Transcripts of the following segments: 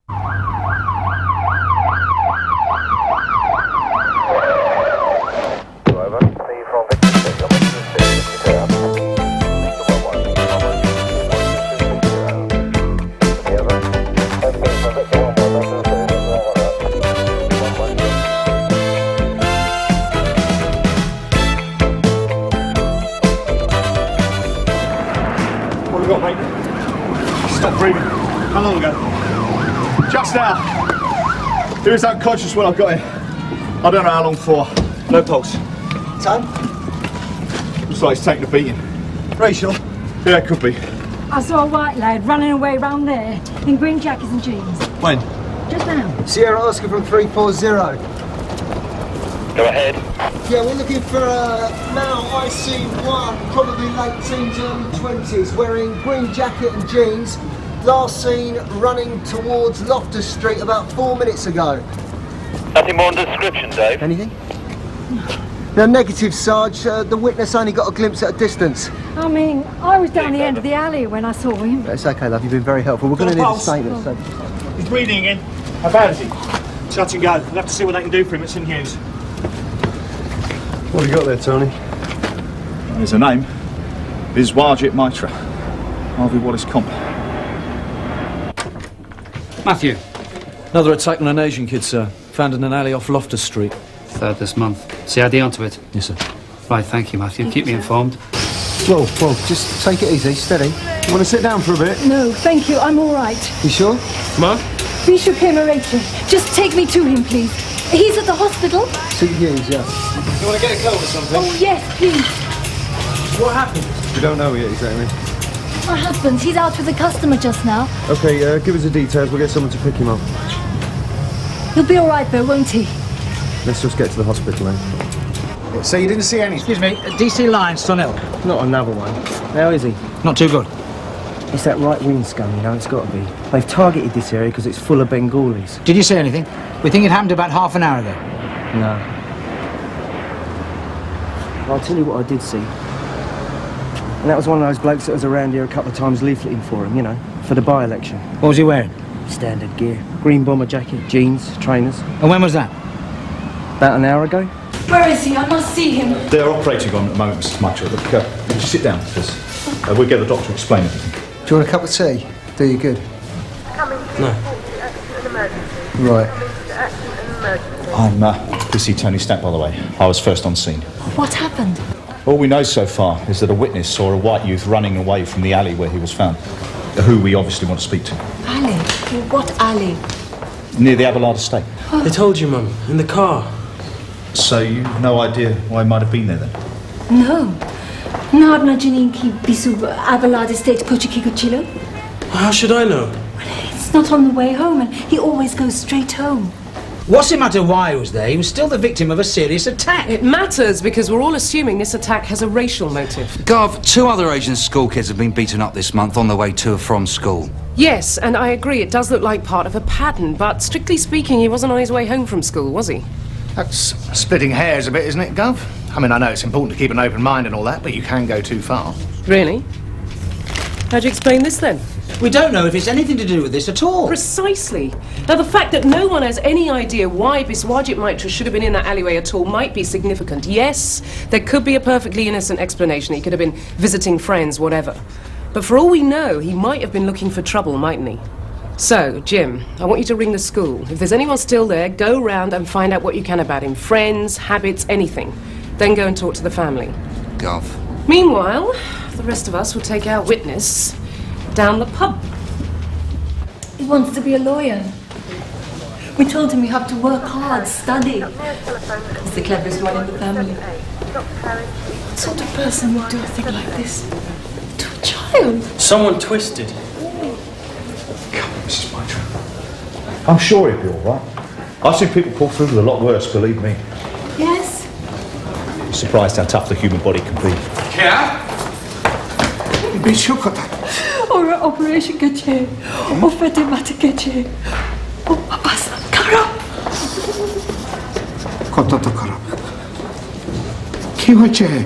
How long ago? Just now. He was unconscious when I got here. I don't know how long for. No pulse. Time? Looks like he's taking a beating. Racial? Yeah, it could be. I saw a white lad running away round there in green jackets and jeans. When? Just now. Sierra Oscar from 340. Go ahead. Yeah, we're looking for a male IC1, probably late teens, early 20s, wearing green jacket and jeans. Last seen running towards Loftus Street about 4 minutes ago. Nothing more on the description, Dave? Anything? No, negative, Sarge. The witness only got a glimpse at a distance. I mean, I was down the end of the alley when I saw him. It's okay, love. You've been very helpful. We're going to need a statement. So. He's breathing again. How bad is he? Touch and go. We'll have to see what they can do for him at St Hughes. What have you got there, Tony? There's a name. Biswajit Mitra. Harvey Wallace Comp. Matthew. Another attack on an Asian kid, sir. Found in an alley off Loftus Street. Third this month. CID onto it? Yes, sir. Right, thank you, Matthew. Keep me informed. Whoa, just take it easy, steady. You want to sit down for a bit? No, thank you. I'm all right. You sure? Ma? Bishop Emerita. Just take me to him, please. He's at the hospital. St Hughes, yeah. You want to get a coat or something? Oh, yes, please. What happened? We don't know yet exactly. My husband, he's out with a customer just now. Okay, give us the details. We'll get someone to pick him up. He'll be all right, though, won't he? Let's just get to the hospital then. So you didn't see any? Excuse me, DC Line, Stonell. Not another one. How is he? Not too good. It's that right wing scum, you know, it's got to be. They've targeted this area because it's full of Bengalis. Did you see anything? We think it happened about half an hour ago. No. I'll tell you what I did see. And that was one of those blokes that was around here a couple of times leafleting for him, you know, for the by-election. What was he wearing? Standard gear. Green bomber jacket, jeans, trainers. And when was that? About an hour ago. Where is he? I must see him. They're operating on at the moment, Mr. Mitra. Look, just sit down, please. We'll get the doctor to explain everything. Do you want a cup of tea? Do you good? No. Right. I'm PC Tony Stack, by the way. I was first on scene. What happened? All we know so far is that a witness saw a white youth running away from the alley where he was found, who we obviously want to speak to. Alley? What alley? Near the Abelard estate. They told you, Mum, in the car. So you've no idea why he might have been there then? No. Nardna Janinki Bisu Abelard Estate Kochiki. How should I know? It's not on the way home, and he always goes straight home. What's it matter why he was there? He was still the victim of a serious attack. It matters because we're all assuming this attack has a racial motive. Gov, 2 other Asian school kids have been beaten up this month on their way to or from school. Yes, and I agree, it does look like part of a pattern, but strictly speaking, he wasn't on his way home from school, was he? That's splitting hairs a bit, isn't it, Gov? I mean, I know it's important to keep an open mind and all that, but you can go too far. Really? How'd you explain this then? We don't know if it's anything to do with this at all. Precisely. Now, the fact that no one has any idea why Biswajit Mitra should have been in that alleyway at all might be significant. Yes, there could be a perfectly innocent explanation. He could have been visiting friends, whatever. But for all we know, he might have been looking for trouble, mightn't he? So, Jim, I want you to ring the school. If there's anyone still there, go round and find out what you can about him. Friends, habits, anything. Then go and talk to the family. Gov. Meanwhile, the rest of us will take our witness down the pub. He wants to be a lawyer. We told him you have to work hard, study. He's the cleverest one in the family. What sort of person would do a thing like this to a child? Someone twisted. Come on, Mrs. Mitra. I'm sure he'll be all right. I've seen people pull through with a lot worse, believe me. Yes? I'm surprised how tough the human body can be. Yeah? Or operation kache, or fete mate kache, or papas karab. Koto to karab. Ki hoche?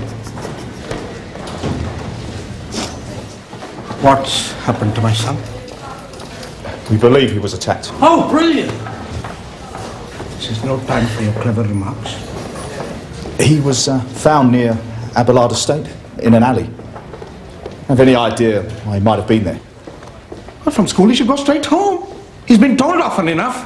What's happened to my son? We believe he was attacked. Oh, brilliant! This is no time for your clever remarks. He was found near Abelard Estate, in an alley. Have any idea why he might have been there? Well, from school he should go straight home. He's been told often enough.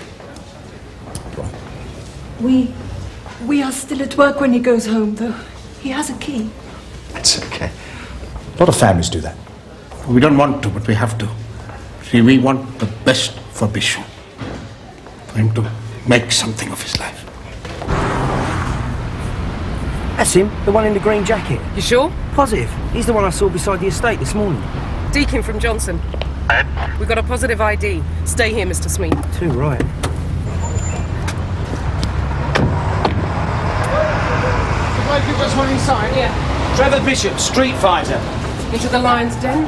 We are still at work when he goes home, though. He has a key. That's okay. A lot of families do that. We don't want to, but we have to. See, we want the best for Bishop. For him to make something of his life. That's him, the one in the green jacket. You sure? Positive. He's the one I saw beside the estate this morning. Deacon from Johnson. We got a positive ID. Stay here, Mr. Smee. Too right. You just went inside? Yeah. Trevor Bishop, Street Fighter. Into the lion's den.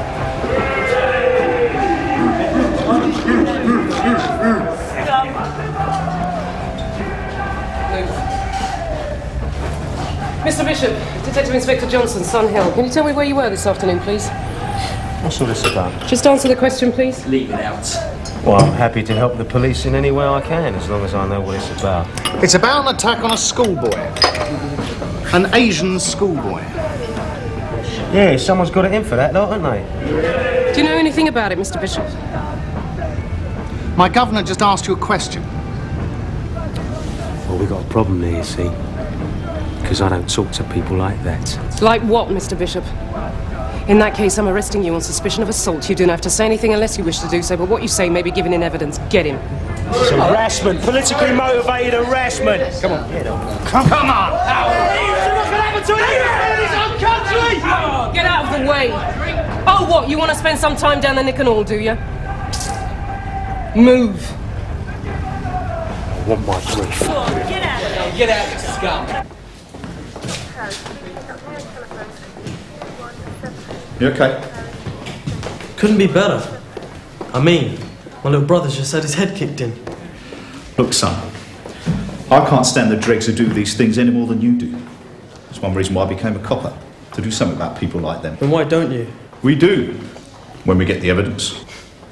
Mr. Bishop, Detective Inspector Johnson, Sun Hill. Can you tell me where you were this afternoon, please? What's all this about? Just answer the question, please. Leave it out. Well, I'm happy to help the police in any way I can, as long as I know what it's about. It's about an attack on a schoolboy. An Asian schoolboy. Yeah, someone's got it in for that, though, haven't they? Do you know anything about it, Mr. Bishop? My governor just asked you a question. Well, we got a problem there, you see. Because I don't talk to people like that. Like what, Mr. Bishop? In that case, I'm arresting you on suspicion of assault. You don't have to say anything unless you wish to do so, but what you say may be given in evidence. Get him. It's harassment, politically motivated harassment. Come on, get on. Come on! Get out of the way. Oh, what? You want to spend some time down the Nick and All, do you? Move. I want my brief. Get out. Get out, you scum. You okay? Couldn't be better. I mean, my little brother's just had his head kicked in. Look, son, I can't stand the dregs who do these things any more than you do. That's one reason why I became a copper, to do something about people like them. Then why don't you? We do, when we get the evidence.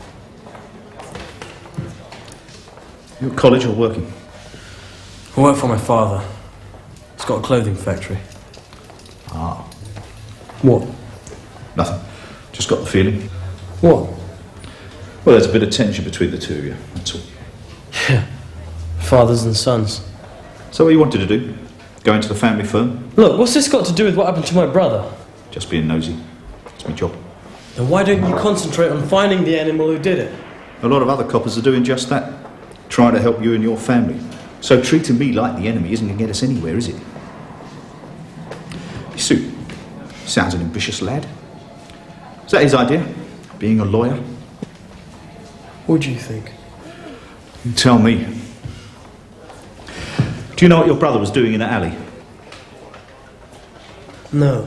You at college or working? I work for my father. He's got a clothing factory. Ah. What? Nothing. Just got the feeling. What? Well, there's a bit of tension between the two of you, that's all. Yeah. Fathers and sons. So what you wanted to do? Go into the family firm? Look, what's this got to do with what happened to my brother? Just being nosy. It's my job. Then why don't you concentrate on finding the animal who did it? A lot of other coppers are doing just that. Trying to help you and your family. So treating me like the enemy isn't going to get us anywhere, is it? Sue, sounds an ambitious lad. Is that his idea? Being a lawyer? What do you think? You tell me. Do you know what your brother was doing in the alley? No.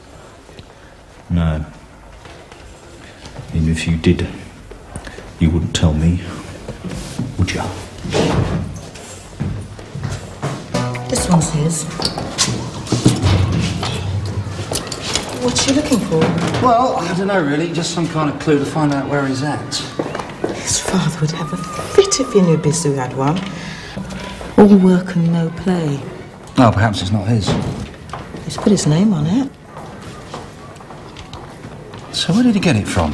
No. Even if you did, you wouldn't tell me, would you? This one's his. What's she looking for? Well, I don't know really, just some kind of clue to find out where he's at. His father would have a fit if he knew Bisu had one. All work and no play. Oh, perhaps it's not his. He's put his name on it. So where did he get it from?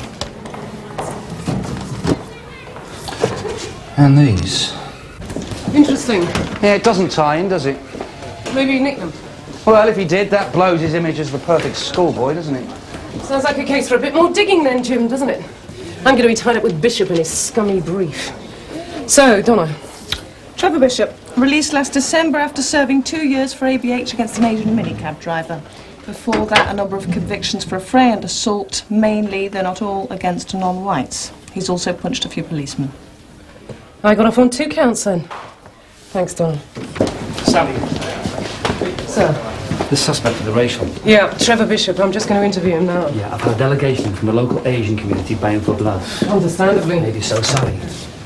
And these. Interesting. Yeah, it doesn't tie in, does it? Maybe he nicked them. Well, if he did, that blows his image as the perfect schoolboy, doesn't it? Sounds like a case for a bit more digging then, Jim, doesn't it? I'm going to be tied up with Bishop and his scummy brief. So, Donna. Trevor Bishop, released last December after serving 2 years for ABH against an Asian minicab driver. Before that, a number of convictions for affray and assault, mainly, though not all, against non-whites. He's also punched a few policemen. I got off on 2 counts then. Thanks, Donna. Sally. Sir? The suspect for the racial. Yeah, Trevor Bishop. I'm just going to interview him now. Yeah, I've had a delegation from the local Asian community baying for blood. Understandably. Maybe so, Sally.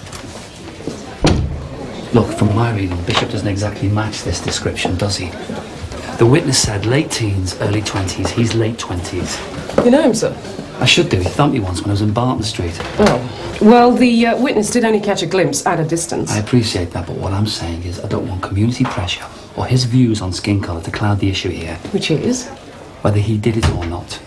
Look, from my reading, Bishop doesn't exactly match this description, does he? The witness said late teens, early 20s. He's late 20s. You know him, sir? I should do. He thumped me once when I was in Barton Street. Oh. Well, the witness did only catch a glimpse at a distance. I appreciate that, but what I'm saying is I don't want community pressure or his views on skin colour to cloud the issue here. Which is? Whether he did it or not.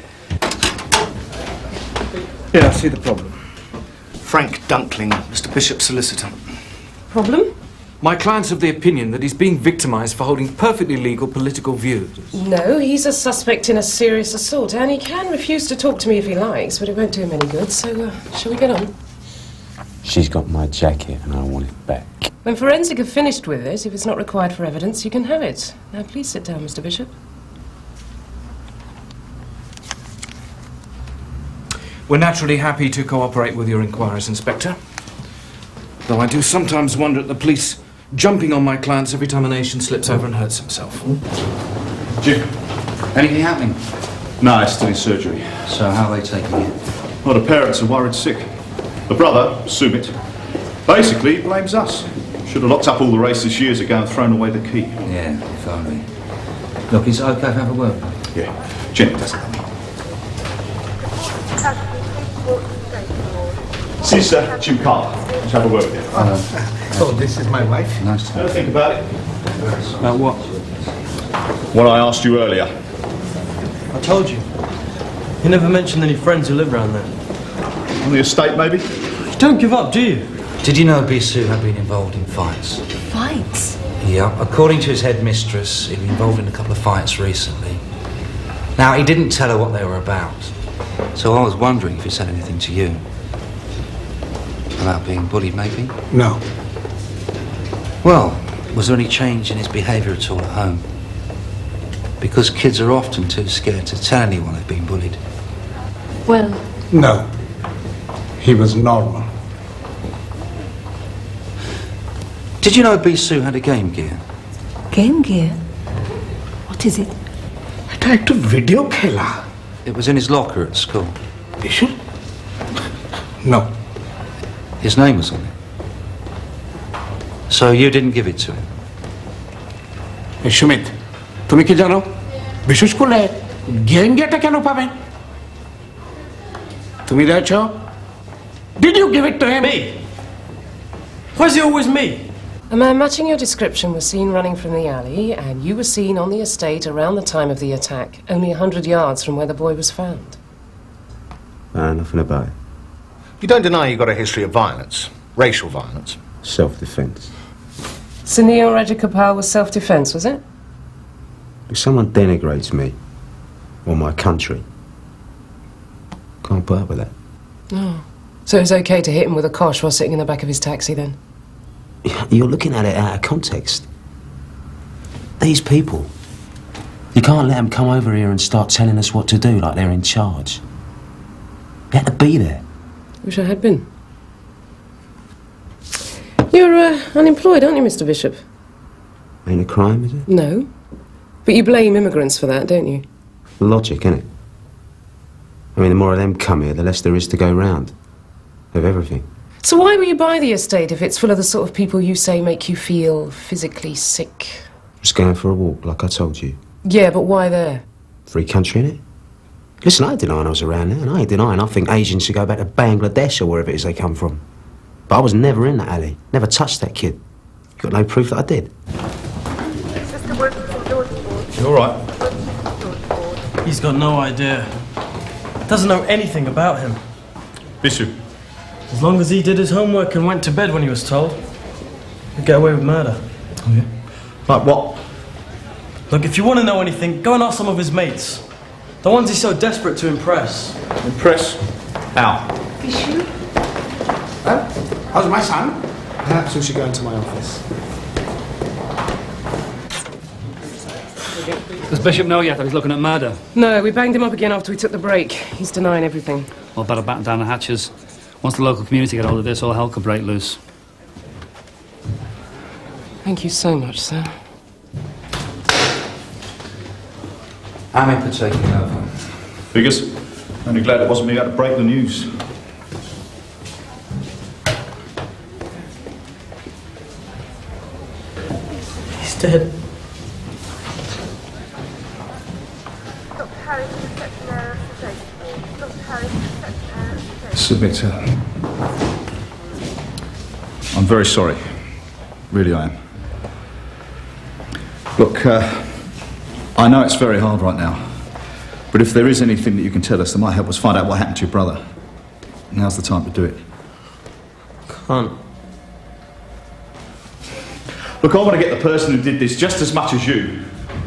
Yeah, I see the problem. Frank Dunkling, Mr. Bishop's solicitor. Problem? My client's of the opinion that he's being victimised for holding perfectly legal political views. No, he's a suspect in a serious assault, and he can refuse to talk to me if he likes, but it won't do him any good, so shall we get on? She's got my jacket and I want it back. When forensic have finished with it, if it's not required for evidence, you can have it. Now please sit down, Mr. Bishop. We're naturally happy to cooperate with your inquiries, Inspector. Though I do sometimes wonder at the police jumping on my clients every time a nation slips over and hurts himself. Jim, anything happening? No, it's still in surgery. So how are they taking it? Well, the parents are worried sick. The brother, Sumit, basically blames us. Should have locked up all the races years ago and thrown away the key. Yeah, if only. Look, is it okay to have a word? Yeah, Jenny does it. This is Jim Carter. Let's have a word with you. So this is my wife? Nice to Have a think about it. About what? What I asked you earlier. I told you. You never mentioned any friends who live around there. On the estate, maybe? You don't give up, do you? Did you know Bisu had been involved in fights? Fights? Yeah, according to his headmistress, he'd been involved in a couple of fights recently. Now, he didn't tell her what they were about, so I was wondering if he said anything to you. About being bullied, maybe? No. Well, was there any change in his behaviour at all at home? Because kids are often too scared to tell anyone they've been bullied. Well... No. He was normal. Did you know Bisu had a Game Gear? Game Gear? What is it? এটা একটু video খেলা. It was in his locker at school. You sure? No. His name was on it. So you didn't give it to him? Hey, Sumit, তুমি কি জানো বিশেষ করে game গেটা কেন পাবেন? তুমি দেখছো? Did you give it to him? Me? Why is it always me? A man matching your description was seen running from the alley, and you were seen on the estate around the time of the attack, only 100 yards from where the boy was found. Nothing about it. You don't deny you got a history of violence, racial violence? Self-defense. Sunil Rajagopal was self-defense, was it? If someone denigrates me or my country, can't put up with that. Oh. So it was okay to hit him with a kosh while sitting in the back of his taxi then? You're looking at it out of context. These people, you can't let them come over here and start telling us what to do like they're in charge. You had to be there. Wish I had been. You're unemployed, aren't you, Mr. Bishop? Ain't a crime, is it? No. But you blame immigrants for that, don't you? Logic, innit? I mean, the more of them come here, the less there is to go round. Of everything. So why will you buy the estate if it's full of the sort of people you say make you feel physically sick? Just going for a walk, like I told you. Yeah, but why there? Free country, innit? Listen, I ain't denying I was around there, and I ain't denying I think Asians should go back to Bangladesh or wherever it is they come from. But I was never in that alley, never touched that kid. You got no proof that I did. You all right? He's got no idea. Doesn't know anything about him. Bisu. As long as he did his homework and went to bed when he was told, he'd get away with murder. Oh, yeah? Like what? Look, if you want to know anything, go and ask some of his mates. The ones he's so desperate to impress. Impress? How? Bisu? How's my son? Perhaps we should go into my office. Does Bishop know yet that he's looking at murder? No, we banged him up again after we took the break. He's denying everything. Well, better batten down the hatches. Once the local community get hold of this, all hell could break loose. Thank you so much, sir. Amit for taking over. Figures. Only glad it wasn't me who had to break the news. He's dead. Dr. Harris, reception area, Dr. Harris. must admit, I'm very sorry. Really, I am. Look, I know it's very hard right now, but if there is anything that you can tell us that might help us find out what happened to your brother, now's the time to do it. Can't. Look, I want to get the person who did this just as much as you.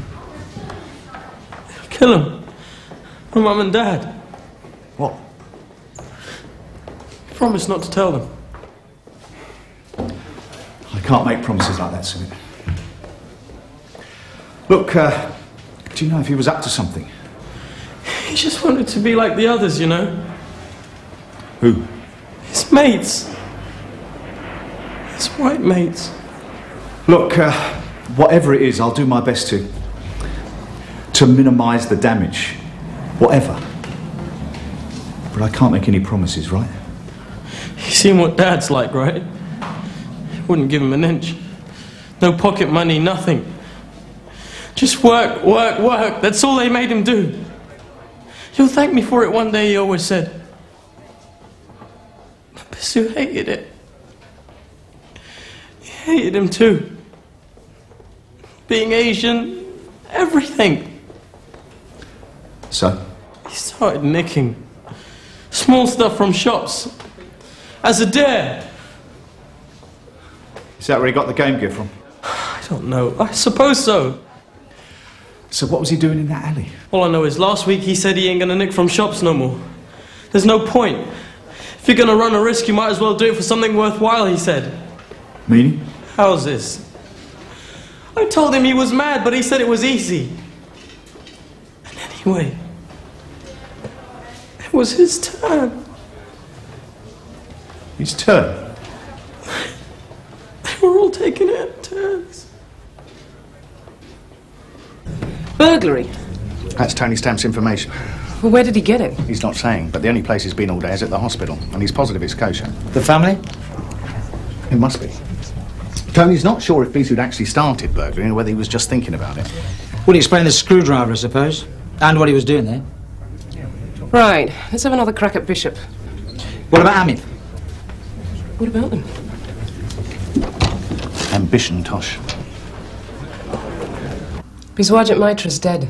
Kill him. My mum and dad. What? Promise not to tell them. I can't make promises like that, Sumit. Look, do you know if he was up to something? He just wanted to be like the others, you know. Who? His mates. His white mates. Look, whatever it is, I'll do my best to minimise the damage. Whatever. But I can't make any promises, right? You've seen what Dad's like, right? Wouldn't give him an inch. No pocket money, nothing. Just work, work, work. That's all they made him do. You'll thank me for it one day, he always said. But Bisu hated it. He hated him too. Being Asian, everything. So? He started nicking. Small stuff from shops. As a dare. Is that where he got the game gear from? I don't know. I suppose so. So what was he doing in that alley? All I know is last week he said he ain't gonna nick from shops no more. There's no point. If you're gonna run a risk, you might as well do it for something worthwhile, he said. Meaning? How's this? I told him he was mad, but he said it was easy. And anyway, it was his turn. His turn? They were all taking it in turns. Burglary? That's Tony Stamp's information. Well, where did he get it? He's not saying, but the only place he's been all day is at the hospital, and he's positive it's kosher. The family? It must be. Tony's not sure if Bisud actually started burglary or whether he was just thinking about it. Would explain the screwdriver, I suppose, and what he was doing there. Right, let's have another crack at Bishop. What about Amit? What about them? Ambition, Tosh. Biswajit Mitra's dead.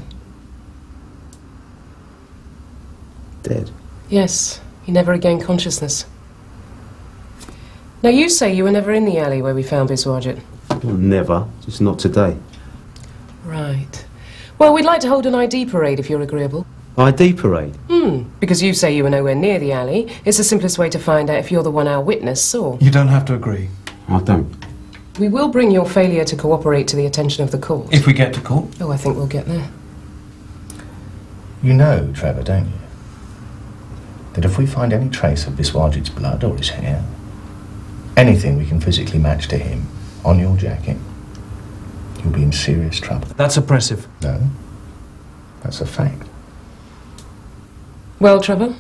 Dead? Yes, he never regained consciousness. Now you say you were never in the alley where we found Biswajit. Well, never. Just not today. Right. Well, we'd like to hold an ID parade if you're agreeable. ID parade? Because you say you were nowhere near the alley. It's the simplest way to find out if you're the one our witness saw. You don't have to agree. I don't. We will bring your failure to cooperate to the attention of the court. If we get to court. Oh, I think we'll get there. You know, Trevor, don't you? That if we find any trace of Biswajit's blood or his hair, anything we can physically match to him on your jacket, you'll be in serious trouble. That's oppressive. No, that's a fact. Well, Trevor?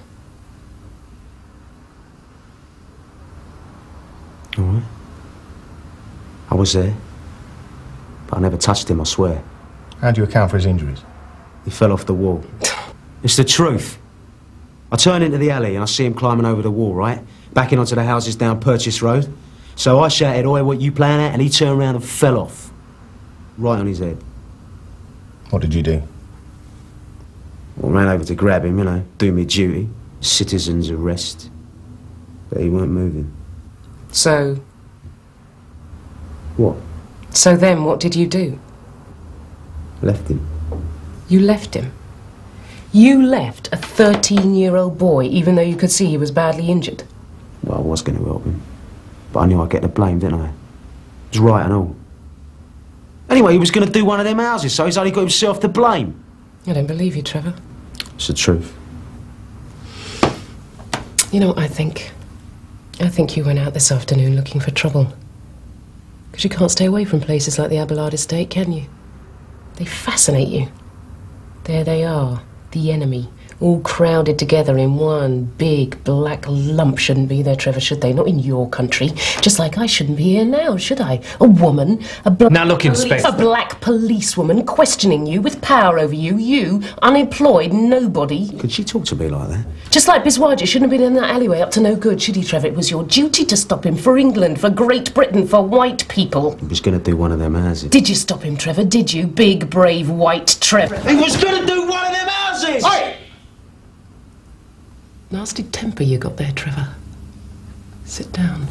All right. I was there, but I never touched him, I swear. How do you account for his injuries? He fell off the wall. It's the truth. I turn into the alley and I see him climbing over the wall, right? Backing onto the houses down Purchase Road. So I shouted, "Oi, what you playing at?" And he turned around and fell off. Right on his head. What did you do? Well, I ran over to grab him, you know, do me duty. Citizen's arrest. But he weren't moving. So? What? So then, what did you do? Left him. You left him? You left a 13-year-old boy, even though you could see he was badly injured? Well, I was going to help him. But I knew I'd get the blame, didn't I? It was right and all. Anyway, he was going to do one of them houses, so he's only got himself to blame. I don't believe you, Trevor. It's the truth. You know what I think? I think you went out this afternoon looking for trouble. Because you can't stay away from places like the Abelard estate, can you? They fascinate you. There they are, the enemy, All crowded together in one big black lump. Shouldn't be there, Trevor, should they? Not in your country. Just like I shouldn't be here now, should I? A woman, Now look, Inspector. a black policewoman questioning you with power over you. You, unemployed, nobody. Could she talk to me like that? Just like Biswaji shouldn't have been in that alleyway up to no good, should he, Trevor? It was your duty to stop him for England, for Great Britain, for white people. He was going to do one of them houses. Did you stop him, Trevor? Did you? Big, brave, white Trevor. He was going to do one of them houses! Oi! Nasty temper you got there, Trevor. Sit down.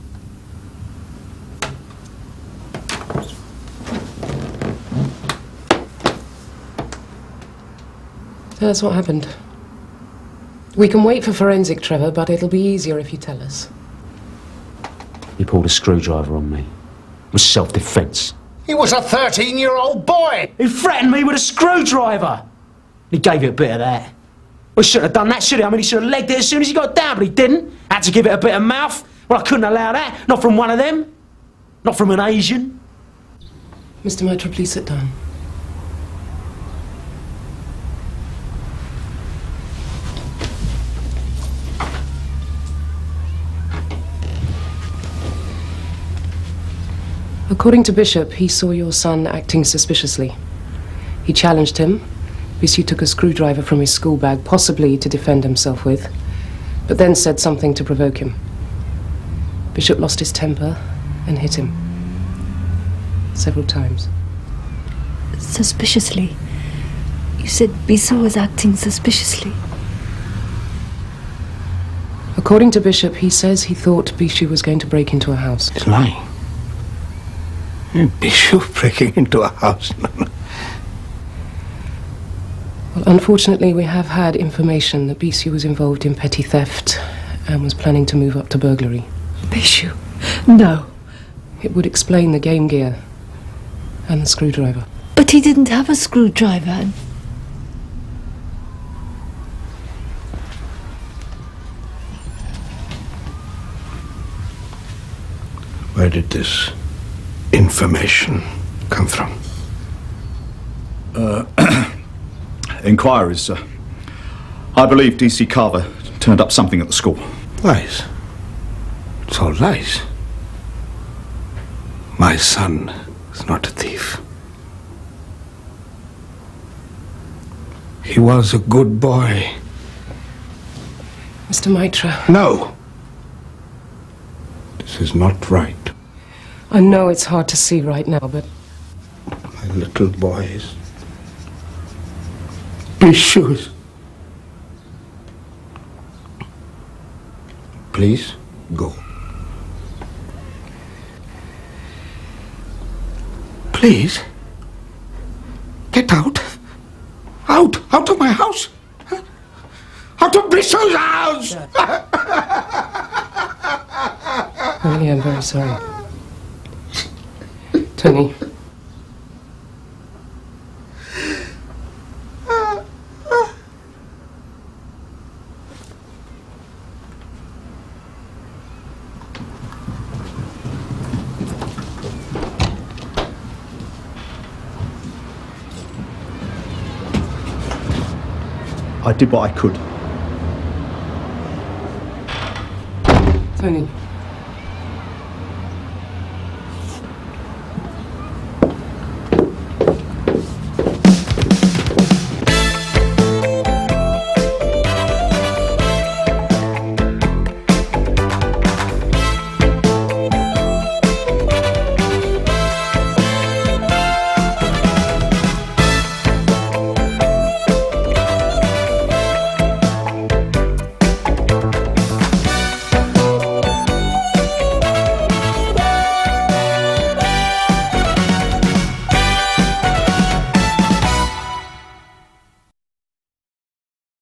That's what happened. We can wait for forensic, Trevor, but it'll be easier if you tell us. He pulled a screwdriver on me. It was self-defence. He was a 13-year-old boy. He threatened me with a screwdriver. He gave it a bit of that. Well, he shouldn't have done that, should he? I mean, he should have legged it as soon as he got down, but he didn't. Had to give it a bit of mouth. Well, I couldn't allow that. Not from one of them. Not from an Asian. Mr. Mitra, please sit down. According to Bishop, he saw your son acting suspiciously. He challenged him. Bisu took a screwdriver from his school bag, possibly to defend himself with, but then said something to provoke him. Bishop lost his temper and hit him. Several times. Suspiciously? You said Bisu was acting suspiciously? According to Bishop, he says he thought Bisu was going to break into a house. He's lying. Bishop breaking into a house? No. Well, unfortunately, we have had information that Bisu was involved in petty theft and was planning to move up to burglary. Bisu? No. It would explain the game gear and the screwdriver. But he didn't have a screwdriver. Where did this information come from? Inquiries. I believe DC Carver turned up something at the school. Lies. It's all lies. My son is not a thief. He was a good boy. Mr. Mitra. No. This is not right. I know it's hard to see right now, but... My little boys. Bishu's. Please, go. Please? Get out. Out of my house. Out of Bishu's house! Really, I'm very sorry. Tony. I did what I could. Tony.